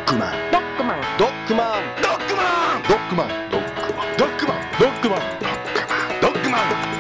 クマン、 ドッグマン、 ドッグマン、ドッグマン、ドッグマン、ドッグマン、ドッグマン、ドッグマン、ドッグマン。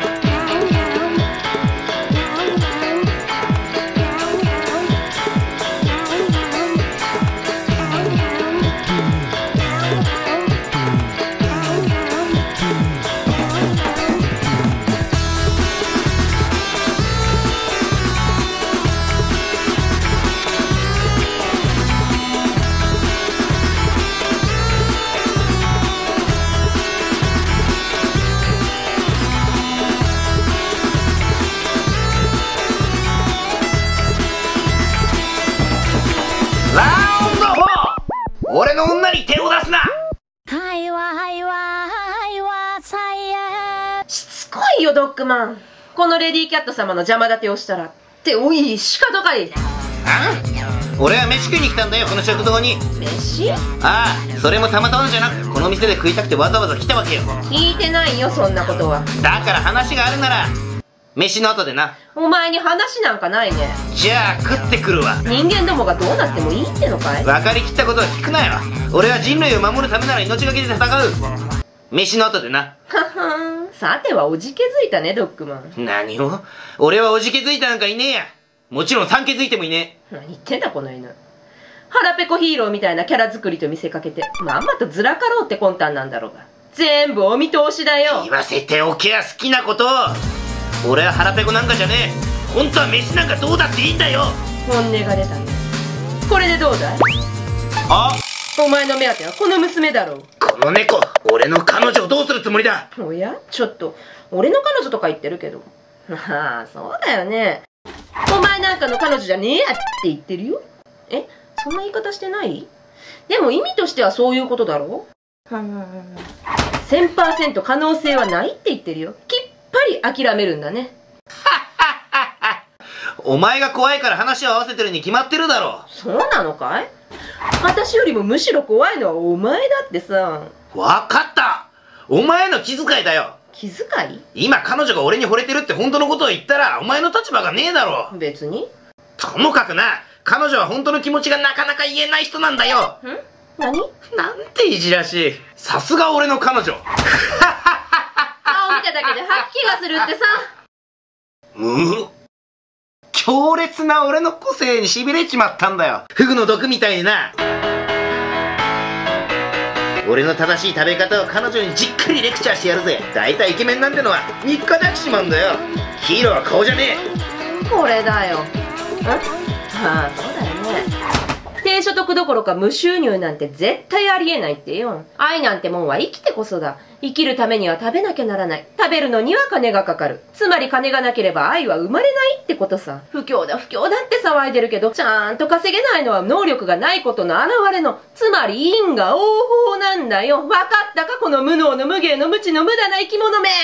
俺の女に手を出すな。 はいわはいわはいわさいえ。 しつこいよドッグマン。このレディーキャット様の邪魔立てをしたらっておい仕方かい。 あん俺は飯食いに来たんだよ、この食堂に。 飯？ ああ、それもたまたまじゃなくこの店で食いたくてわざわざ来たわけよ。 聞いてないよそんなことは。 だから話があるなら飯の後でな。 お前に話なんかないね。 じゃあ食ってくるわ。 人間どもがどうなってもいいってのかい？ 分かりきったことは聞くなよ。俺は人類を守るためなら命がけで戦う。飯の後でな。 ははん、さてはおじけづいたねドッグマン。 何を？俺はおじけづいたなんかいねえや。もちろん産気づいてもいね何言ってんだこの犬。腹ペコヒーローみたいなキャラ作りと見せかけてまんまとずらかろうって魂胆なんだろうが。全部お見通しだえ。 よ。 言わせておけや好きなことを。俺は腹ペコなんかじゃねえ。本当は飯なんかどうだっていいんだよ。 本音が出たね。これでどうだい？ あ、 お前の目当てはこの娘だろう。 この猫、俺の彼女をどうするつもりだ。 おやちょっと俺の彼女とか言ってるけど。ああそうだよね。お前なんかの彼女じゃねえやって言ってるよ。え、そんな言い方してない？でも意味としてはそういうことだろう。1000% 可能性はないって言ってるよ。きっぱり諦めるんだね。 お前が怖いから話を合わせてるに決まってるだろ。 そうなのかい？私よりもむしろ怖いのはお前だってさ。 わかった。お前の気遣いだよ。 気遣い？ 今彼女が俺に惚れてるって本当のことを言ったらお前の立場がねえだろ。 別に。 ともかくな、彼女は本当の気持ちがなかなか言えない人なんだよ。 何？ なんていじらしい。さすが俺の彼女。 顔見ただけで吐き気がするってさ。 強烈な俺の個性に痺れちまったんだよ。フグの毒みたいにな。俺の正しい食べ方を彼女にじっくりレクチャーしてやるぜ。だいたいイケメンなんてのは3日で飽きちまうんだよ。ヒーローは顔じゃねえ。 これだよ。ああそうだよね。低所得どころか無収入なんて絶対ありえないってよ。愛なんてもんは生きてこそだ。生きるためには食べなきゃならない。食べるのには金がかかる。つまり金がなければ愛は生まれないってことさ。不況だ不況だって騒いでるけど、ちゃんと稼げないのは能力がないことの表れの、つまり因果応報なんだよ。わかったかこの無能の無芸の無知の無駄な生き物め。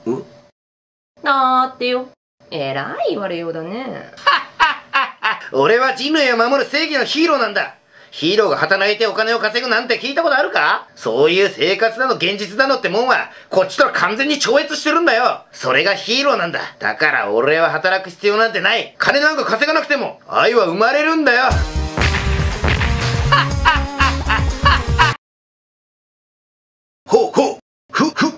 だってよ。えらい言われようだね。 俺は人類を守る正義のヒーローなんだ。ヒーローが働いてお金を稼ぐなんて聞いたことあるか？そういう生活だの現実だのってもんはこっちとは完全に超越してるんだよ。それがヒーローなんだ。だから俺は働く必要なんてない。金なんか稼がなくても愛は生まれるんだよ。ほうほうふふ。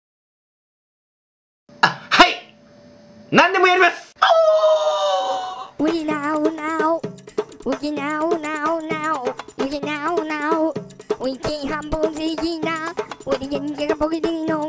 あ、はい、何でもやります。 We now now, we now now now, we now now, we can humble the now, we can get a bogey no.